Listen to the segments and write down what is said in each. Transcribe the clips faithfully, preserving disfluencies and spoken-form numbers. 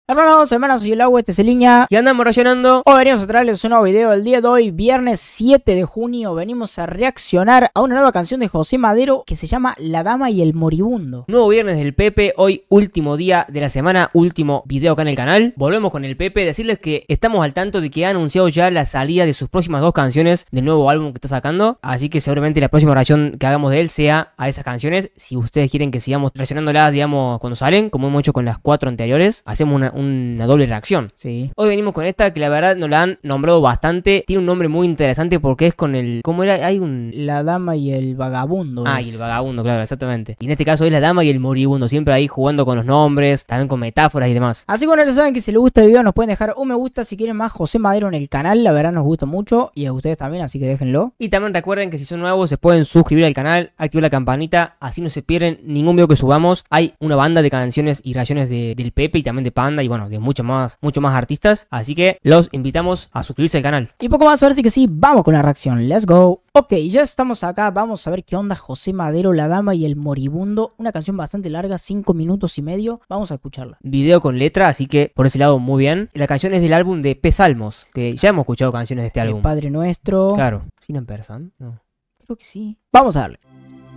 Hermanos, hermanos, soy el agua, este es el Iña. Y andamos reaccionando. Hoy venimos a traerles un nuevo video del día de hoy, viernes siete de junio. Venimos a reaccionar a una nueva canción de José Madero que se llama La Dama y el Moribundo. Nuevo viernes del Pepe, hoy último día de la semana, último video acá en el canal. Volvemos con el Pepe, decirles que estamos al tanto de que ha anunciado ya la salida de sus próximas dos canciones del nuevo álbum que está sacando. Así que seguramente la próxima reacción que hagamos de él sea a esas canciones. Si ustedes quieren que sigamos reaccionándolas, digamos, cuando salen, como hemos hecho con las cuatro anteriores, hacemos una, una doble reacción. Sí. Hoy venimos con esta que la verdad nos la han nombrado bastante. Tiene un nombre muy interesante porque es con el... ¿Cómo era? Hay un... La Dama y el Vagabundo. Ah, es. y el vagabundo, claro, exactamente. Y en este caso es la dama y el moribundo, siempre ahí jugando con los nombres, también con metáforas y demás. Así que bueno, ya saben que si les gusta el video nos pueden dejar un me gusta si quieren más José Madero en el canal. La verdad nos gusta mucho y a ustedes también, así que déjenlo. Y también recuerden que si son nuevos se pueden suscribir al canal, activar la campanita, así no se pierden ningún video que subamos. Hay una banda de canciones y reacciones de, del Pepe y también de Panda y bueno, de muchos más, mucho más artistas. Así que los invitamos a suscribirse al canal. Y poco más, ahora sí que sí, vamos con la reacción. Let's go. Ok, ya estamos acá, vamos a ver qué onda José Madero, La Dama y el Moribundo. Una canción bastante larga, cinco minutos y medio. Vamos a escucharla. Video con letra, así que por ese lado muy bien. La canción es del álbum de P. Salmos, que ya hemos escuchado canciones de este El álbum. Padre Nuestro. Claro. ¿Sí no en persan? No. Creo que sí. Vamos a darle.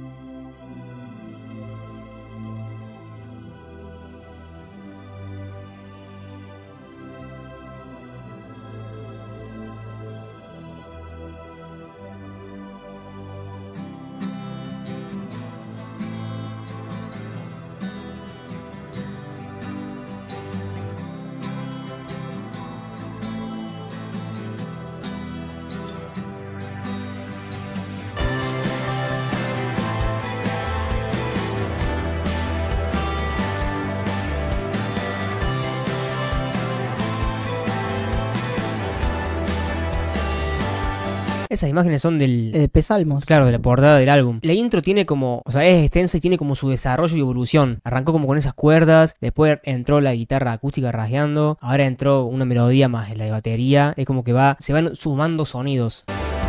Esas imágenes son del... Eh, P. Salmos. Claro, de la portada del álbum. La intro tiene como... O sea, es extensa y tiene como su desarrollo y evolución. Arrancó como con esas cuerdas, después entró la guitarra acústica rasgueando, ahora entró una melodía más en la de batería. Es como que va... Se van sumando sonidos.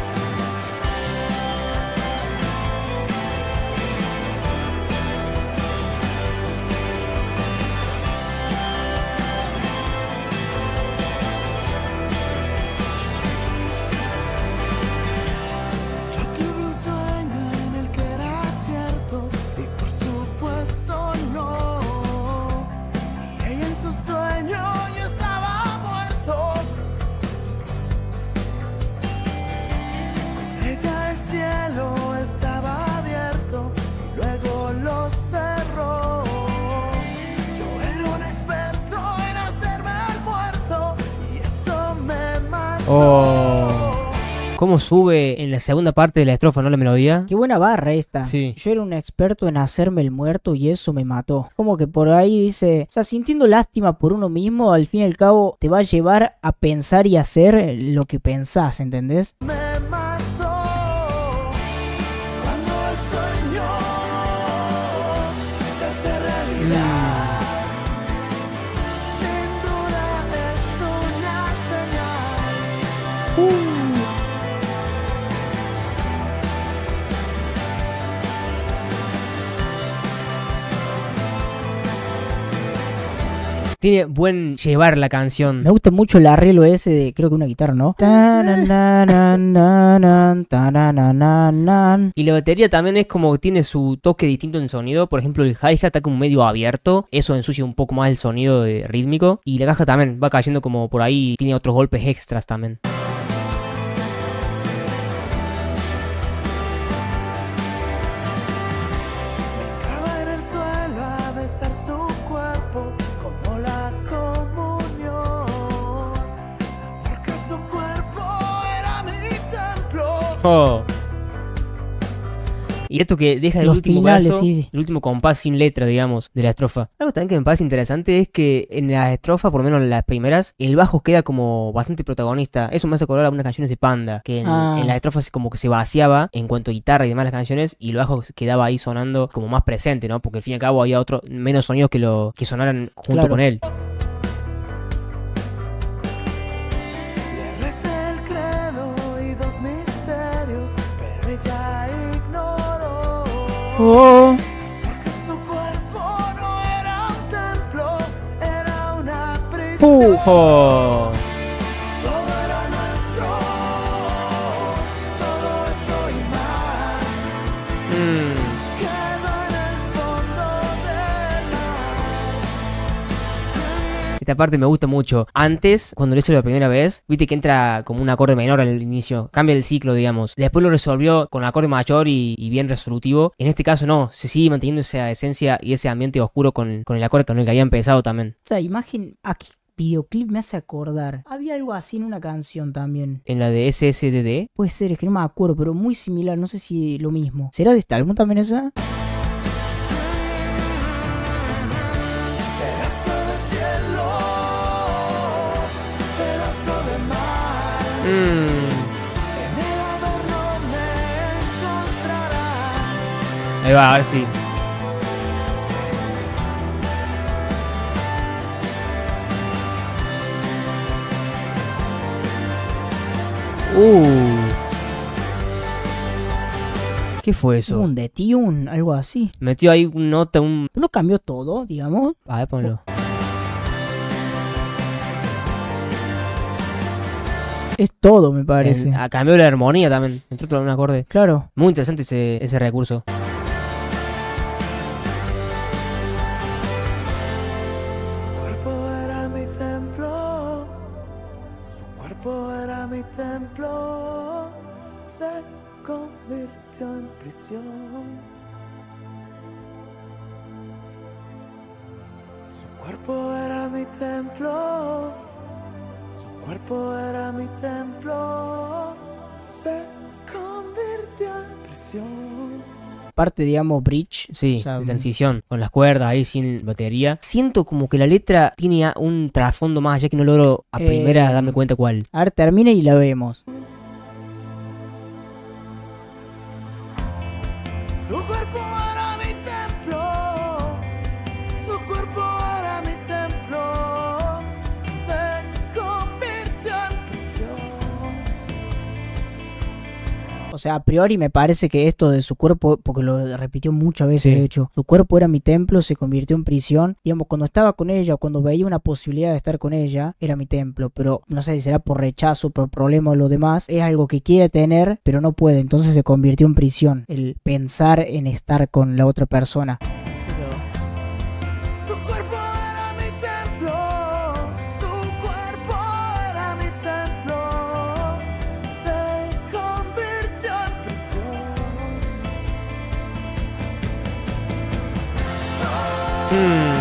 Cielo estaba abierto y luego lo cerró. Yo era un experto en hacerme el muerto y eso me mató. Oh. ¿Cómo sube en la segunda parte de la estrofa, no la melodía? Qué buena barra esta. Sí. Yo era un experto en hacerme el muerto y eso me mató. Como que por ahí dice, o sea, sintiendo lástima por uno mismo, al fin y al cabo te va a llevar a pensar y hacer lo que pensás, ¿entendés? Me mató cuando el sueño se hace realidad. Sin duda es una señal. Uh. Tiene buen llevar la canción. Me gusta mucho el arreglo ese de, creo que una guitarra, ¿no? Y la batería también es como que tiene su toque distinto en sonido. Por ejemplo, el hi-hat está como medio abierto. Eso ensucia un poco más el sonido de rítmico. Y la caja también va cayendo como por ahí. Tiene otros golpes extras también. Oh. Y esto que deja el Los último finales, brazo, sí, sí. el último compás sin letra, digamos, de la estrofa. Algo también que me parece interesante es que en la estrofa, por lo menos en las primeras, el bajo queda como bastante protagonista. Eso me hace acordar a unas canciones de Panda, que en, ah. en las estrofas como que se vaciaba en cuanto a guitarra y demás las canciones, y el bajo quedaba ahí sonando como más presente, ¿no? Porque al fin y al cabo había otro, menos sonidos que lo que sonaran junto claro. con él. Oh. Porque su cuerpo no era un templo, era una prisión. ¡Pujo! Todo era nuestro, todo eso y más. Mm. Quedó en el fondo del mar. Esta parte me gusta mucho. Antes, cuando lo hizo la primera vez, viste que entra como un acorde menor al inicio. Cambia el ciclo, digamos. Después lo resolvió con acorde mayor y, y bien resolutivo. En este caso no, se sigue manteniendo esa esencia y ese ambiente oscuro con, con el acorde con el que había empezado también. Esta imagen, aquí, videoclip me hace acordar. Había algo así en una canción también. En la de S S D D. Puede ser, es que no me acuerdo, pero muy similar, no sé si lo mismo. ¿Será de este álbum también esa? Pedazo de cielo, pedazo de mar. Mm. En el averno me encontrarás. Ahí va, a ver si. Uh. ¿Qué fue eso? Un de tune, algo así. Metió ahí un nota, un... No cambió todo, digamos. A ver, ponlo. Es todo, me parece. En- a cambió la armonía también. Entró todo en un acorde. Claro. Muy interesante ese, ese recurso. Su cuerpo era mi templo, su cuerpo era mi templo, se convirtió en prisión. Su cuerpo era mi templo, su cuerpo era mi templo, se convirtió en prisión. Parte, digamos, bridge. Sí, O sea, de transición. Con las cuerdas ahí sin batería. Siento como que la letra tiene a- un trasfondo más allá que no logro a Eh, primera darme cuenta cuál. A ver, termina y la vemos. Su cuerpo era mi templo, su cuerpo era mi templo, se convirtió en prisión. O sea, a priori me parece que esto de su cuerpo, porque lo repitió muchas veces, Sí. de hecho, su cuerpo era mi templo, se convirtió en prisión. Digamos, cuando estaba con ella o cuando veía una posibilidad de estar con ella, era mi templo. Pero no sé si será por rechazo, por problema o lo demás. Es algo que quiere tener, pero no puede. Entonces se convirtió en prisión. El pensar en estar con la otra persona. Su cuerpo era mi templo, su cuerpo era mi templo, se convirtió en prisión. Mm.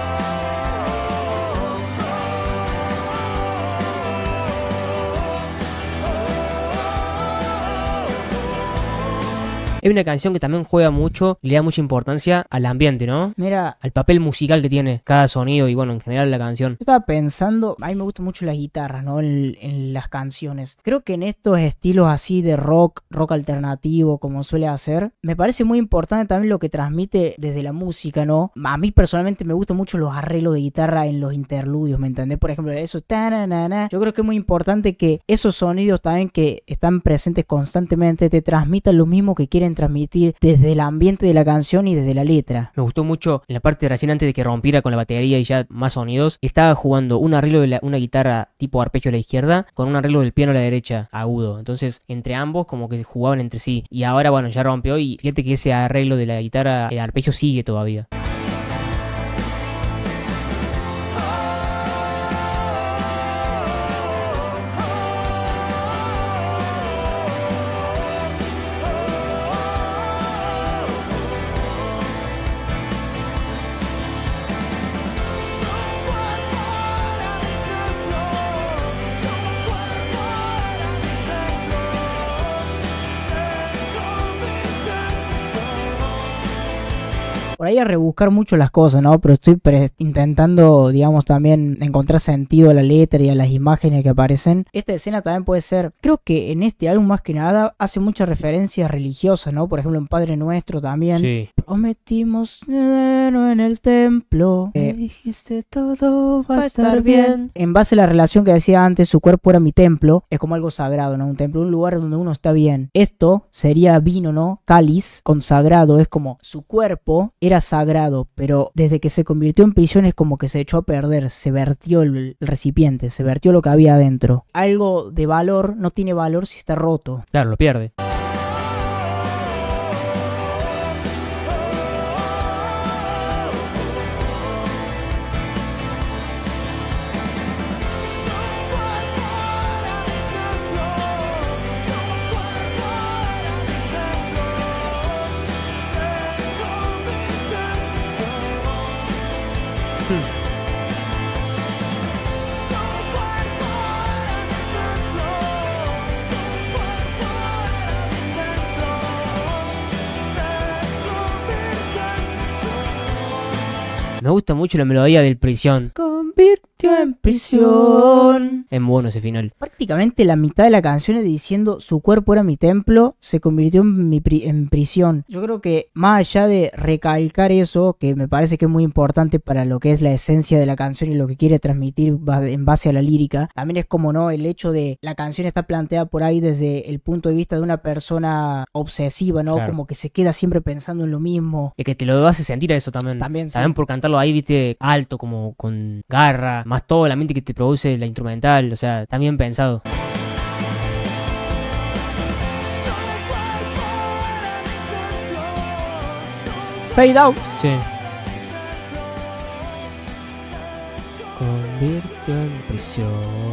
Es una canción que también juega mucho y le da mucha importancia al ambiente, ¿no? Mira, Al papel musical que tiene cada sonido y bueno, en general la canción. yo estaba pensando, a mí me gustan mucho las guitarras, ¿no? En, en las canciones. Creo que en estos estilos así de rock, rock alternativo, como suele hacer, me parece muy importante también lo que transmite desde la música, ¿no? A mí personalmente me gustan mucho los arreglos de guitarra en los interludios, ¿me entendés? Por ejemplo, eso, tananana. Yo creo que es muy importante que esos sonidos también que están presentes constantemente te transmitan lo mismo que quieren transmitir desde el ambiente de la canción y desde la letra. Me gustó mucho en la parte recién antes de que rompiera con la batería y ya más sonidos. Estaba jugando un arreglo de la- una guitarra tipo arpegio a la izquierda con un arreglo del piano a la derecha agudo. Entonces, entre ambos como que jugaban entre sí. Y ahora, bueno, ya rompió y fíjate que ese arreglo de la guitarra, el arpegio sigue todavía. Por ahí a rebuscar mucho las cosas, ¿no? Pero estoy pre- intentando, digamos, también encontrar sentido a la letra y a las imágenes que aparecen. Esta escena también puede ser, creo que en este álbum más que nada hace muchas referencias religiosas, ¿no? Por ejemplo, en Padre Nuestro también. Sí. Prometimos dinero en el templo. Me Eh, dijiste todo va a estar bien. En base a la relación que decía antes, su cuerpo era mi templo. Es como algo sagrado, ¿no? Un templo, un lugar donde uno está bien. Esto sería vino, ¿no? Cáliz, consagrado. Es como su cuerpo era sagrado, pero desde que se convirtió en prisión es como que se echó a perder, se vertió el, el recipiente, se vertió lo que había adentro. Algo de valor no tiene valor si está roto. Claro, lo pierde. Me gusta mucho la melodía del Prisión. Convirtió en prisión. Es bueno ese final. Prácticamente la mitad de la canción es diciendo su cuerpo era mi templo, se convirtió en, mi pri en prisión. Yo creo que más allá de recalcar eso, que me parece que es muy importante para lo que es la esencia de la canción y lo que quiere transmitir en base a la lírica, también es como no el hecho de la canción está planteada por ahí desde el punto de vista de una persona obsesiva, ¿no? Claro. Como que se queda siempre pensando en lo mismo. Es que te lo hace sentir a eso también. También, sí. También por cantarlo ahí, viste, alto, como con garra, más todo el ambiente que te produce la instrumental, o sea, también pensado. Fade out. Sí. Convirtió en prisión.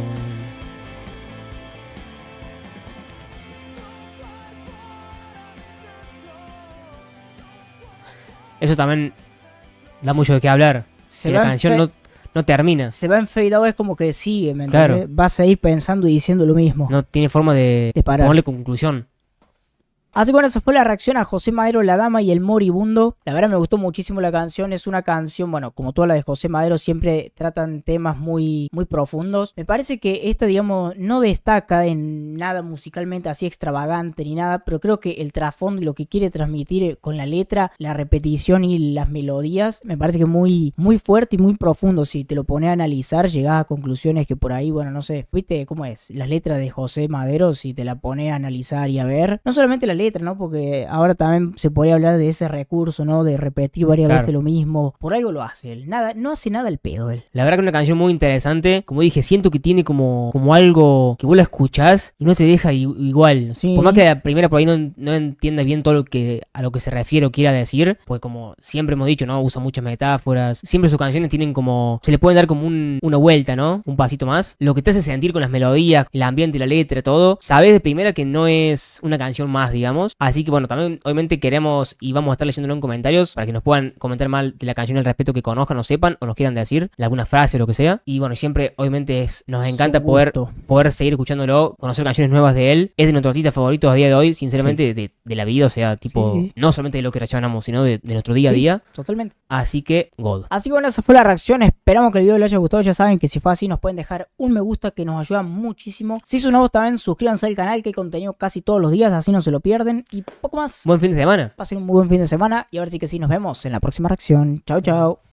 Eso también da mucho de qué hablar. Se Que la va en canción fe- no, no termina. Se va en fade out, es como que sigue, ¿me Claro. entendés? Vas a ir pensando y diciendo lo mismo. No tiene forma de, De parar. ponerle conclusión. Así que bueno, esa fue la reacción a José Madero, La Dama y el Moribundo. La verdad me gustó muchísimo la canción. Es una canción, bueno, como toda la de José Madero, siempre tratan temas muy, muy profundos. Me parece que esta, digamos, no destaca en nada musicalmente así extravagante ni nada, pero creo que el trasfondo y lo que quiere transmitir con la letra, la repetición y las melodías, me parece que es muy, muy fuerte y muy profundo. Si te lo pones a analizar, llegás a conclusiones que por ahí, bueno, no sé, ¿viste cómo es? Las letras de José Madero, si te la pones a analizar y a ver, no solamente la letra, ¿no? Porque ahora también se podría hablar de ese recurso, ¿no? De repetir varias Claro. veces lo mismo. Por algo lo hace él. Nada, no hace nada el pedo él. La verdad que es una canción muy interesante. Como dije, siento que tiene como, como algo que vos la escuchás y no te deja i- igual. Sí. Por más que la primera por ahí no, no entiendas bien todo lo que a lo que se refiere o quiera decir, pues como siempre hemos dicho, ¿no? Usa muchas metáforas. Siempre sus canciones tienen como... Se le pueden dar como un- una vuelta, ¿no? Un pasito más. Lo que te hace sentir con las melodías, el ambiente, la letra, todo. Sabes de primera que no es una canción más, digamos. Así que bueno, también obviamente queremos y vamos a estar leyéndolo en comentarios para que nos puedan comentar mal de la canción al respecto, que conozcan o sepan o nos quieran decir alguna frase o lo que sea. Y bueno, siempre obviamente es, nos encanta Su poder, gusto. poder seguir escuchándolo, conocer canciones nuevas de él. Es de nuestros artistas favoritos a día de hoy, sinceramente, de, de la vida, o sea, tipo, Sí, sí. no solamente de lo que reaccionamos, sino de, de nuestro día a Sí. día. Totalmente. Así que, God. Así que bueno, esa fue la reacción. Esperamos que el video les haya gustado. Ya saben que si fue así nos pueden dejar un me gusta que nos ayuda muchísimo. Si son nuevos también suscríbanse al canal, que hay contenido casi todos los días, así no se lo pierden. Y poco más. Buen fin de semana. Pasen un muy buen fin de semana y a ver si que sí nos vemos en la próxima reacción. Chao, chao.